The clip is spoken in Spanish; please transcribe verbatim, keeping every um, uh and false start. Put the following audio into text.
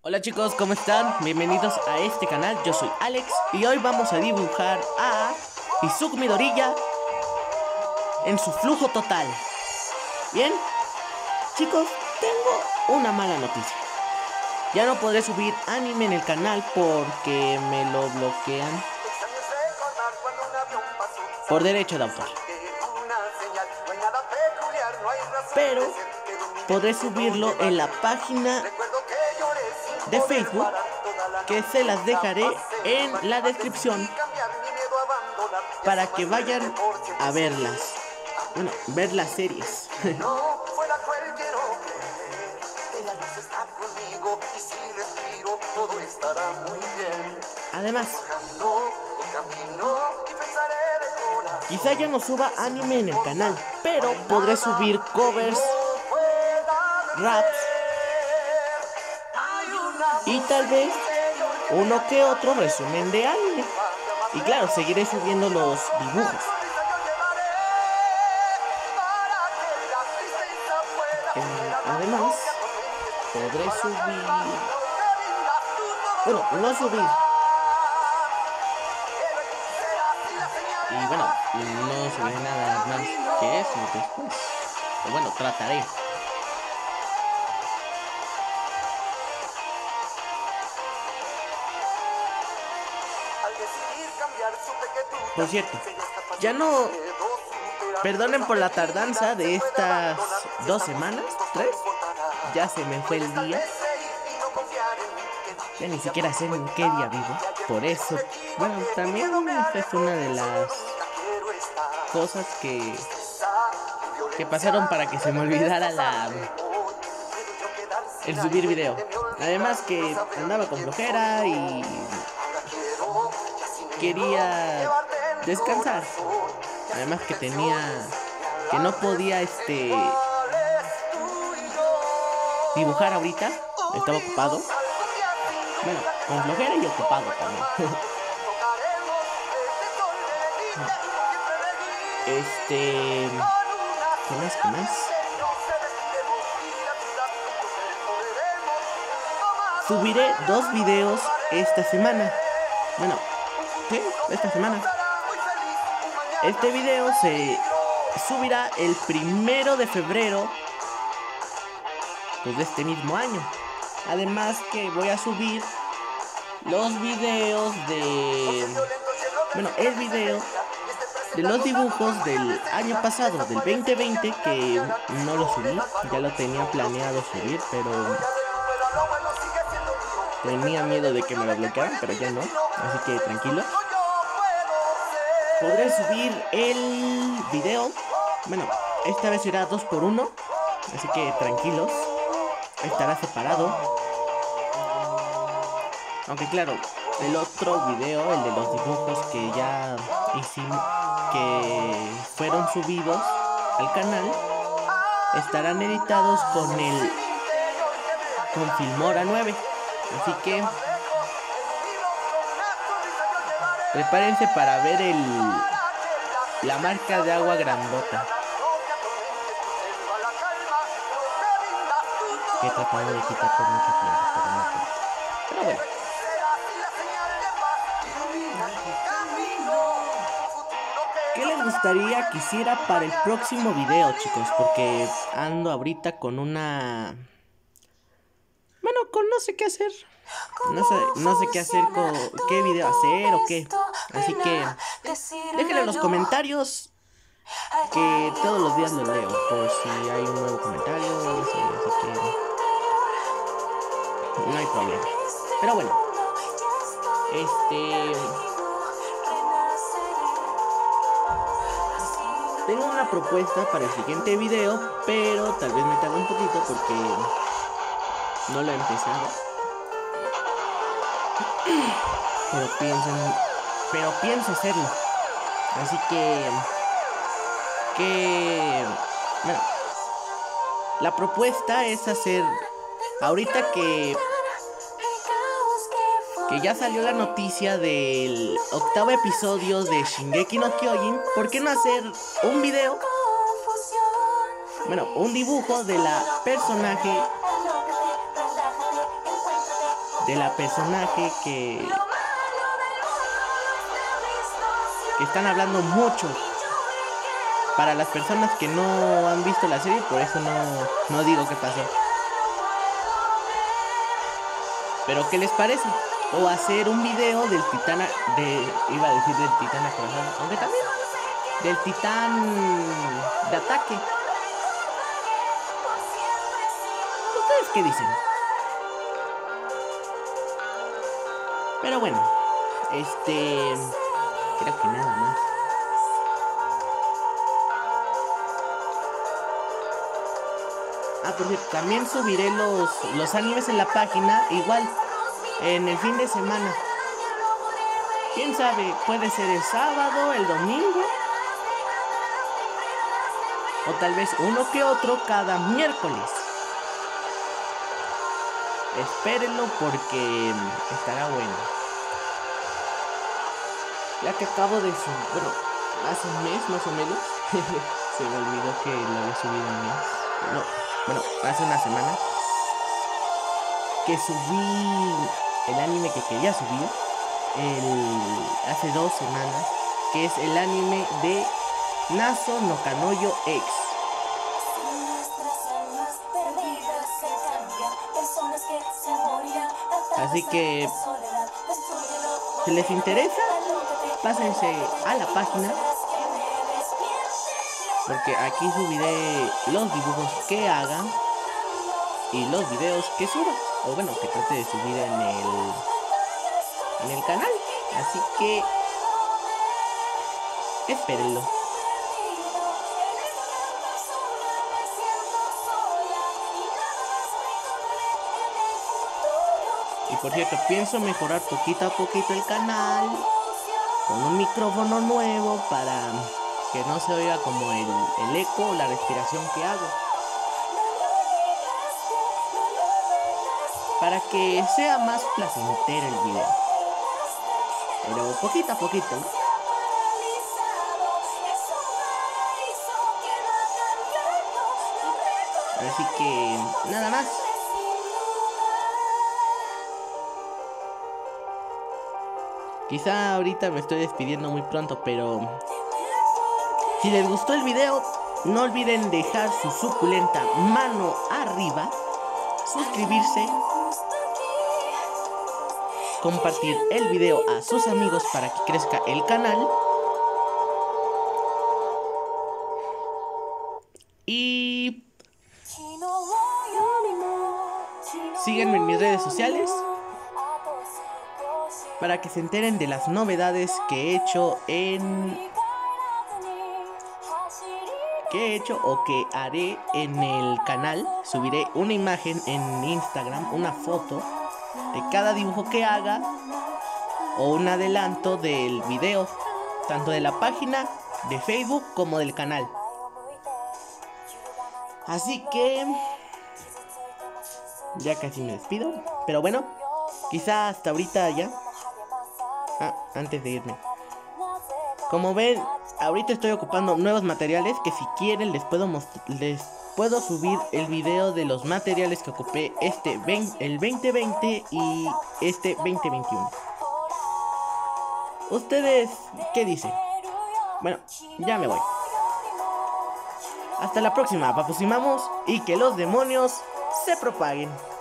Hola chicos, ¿cómo están? Bienvenidos a este canal, yo soy Alex y hoy vamos a dibujar a Izuku Midoriya en su flujo total. Bien, chicos, tengo una mala noticia. Ya no podré subir anime en el canal porque me lo bloquean por derecho de autor. Pero podré subirlo en la página de Facebook, que se las dejaré en la descripción para que vayan a verlas. Bueno, ver las series. Además, quizá ya no suba anime en el canal, pero podré subir covers, raps y tal vez uno que otro resumen de anime. Y claro, seguiré subiendo los dibujos. Eh, además, podré subir... Bueno, no subir. Y bueno, no subiré nada más que eso después. Pero bueno, trataré. Por cierto, ya no... Perdonen por la tardanza de estas dos semanas, tres. Ya se me fue el día. Ya ni siquiera sé en qué día vivo. Por eso, bueno, también esta es una de las cosas que que pasaron para que se me olvidara la el subir video. Además que andaba con flojera y quería descansar. Además que tenía que no podía este dibujar ahorita, estaba ocupado. Bueno, con flojera y ocupado también. Este... ¿Qué más? ¿Qué más? Subiré dos videos esta semana. Bueno, ¿qué? Esta semana. Este video se subirá el primero de febrero, pues de este mismo año. Además que voy a subir los videos de... Bueno, el video de los dibujos del año pasado, del veinte veinte, que no lo subí. Ya lo tenía planeado subir, pero tenía miedo de que me lo bloquearan, pero ya no. Así que tranquilo. Podré subir el video. Bueno, esta vez será dos por uno, así que tranquilos. Estará separado. Aunque claro, el otro video, el de los dibujos que ya hicimos, que fueron subidos al canal, estarán editados con el con Filmora nueve. Así que prepárense para ver el la marca de agua grandota que he tratado de quitar por mucho tiempo, pero no puedo. Pero bueno. ¿Qué les gustaría que hiciera para el próximo video, chicos? Porque ando ahorita con una... Bueno, con no sé qué hacer. No sé, no sé qué hacer, con qué video hacer o qué. Así que déjenlo en los comentarios, que todos los días los leo, por si hay un nuevo comentario. Así, así que no hay problema. Pero bueno, este... tengo una propuesta para el siguiente video, pero tal vez me tarde un poquito porque no lo he empezado. Pero pienso, pero pienso hacerlo. Así que, que, bueno, la propuesta es hacer, ahorita que, que ya salió la noticia del octavo episodio de Shingeki no Kyojin, ¿por qué no hacer un video? Bueno, un dibujo de la personaje de la personaje que, que están hablando mucho. Para las personas que no han visto la serie, por eso no, no digo qué pasó. Pero ¿qué les parece? O hacer un video del titán, de, iba a decir del titán acorazado, aunque también del titán de ataque. ¿Ustedes qué dicen? Pero bueno, este, creo que nada más. Ah, por cierto, también subiré los, los animes en la página, igual, en el fin de semana. Quién sabe, puede ser el sábado, el domingo, o tal vez uno que otro cada miércoles. Espérenlo porque estará bueno. Ya que acabo de subir, bueno, hace un mes más o menos, se me olvidó que lo había subido un mes. No, bueno, hace una semana que subí el anime que quería subir, el, hace dos semanas, que es el anime de Naso no Kanoyo X. Así que, si les interesa, pásense a la página, porque aquí subiré los dibujos que haga y los videos que suba, o bueno, que trate de subir en el en el canal. Así que espérenlo. Y por cierto, pienso mejorar poquito a poquito el canal con un micrófono nuevo para que no se oiga como el, el eco o la respiración que hago, para que sea más placentero el video, pero poquito a poquito. Así que nada más. Quizá ahorita me estoy despidiendo muy pronto, pero si les gustó el video, no olviden dejar su suculenta mano arriba, suscribirse, compartir el video a sus amigos para que crezca el canal y síganme en mis redes sociales para que se enteren de las novedades que he hecho en que he hecho o que haré en el canal. Subiré una imagen en Instagram, una foto de cada dibujo que haga, o un adelanto del video, tanto de la página de Facebook como del canal. Así que ya casi me despido, pero bueno, quizá hasta ahorita ya. Ah, antes de irme, como ven, ahorita estoy ocupando nuevos materiales que si quieren les puedo les puedo subir el video de los materiales que ocupé este veinte, el veinte veinte y este veinte veintiuno. ¿Ustedes qué dicen? Bueno, ya me voy. Hasta la próxima, papusimamos, y que los demonios se propaguen.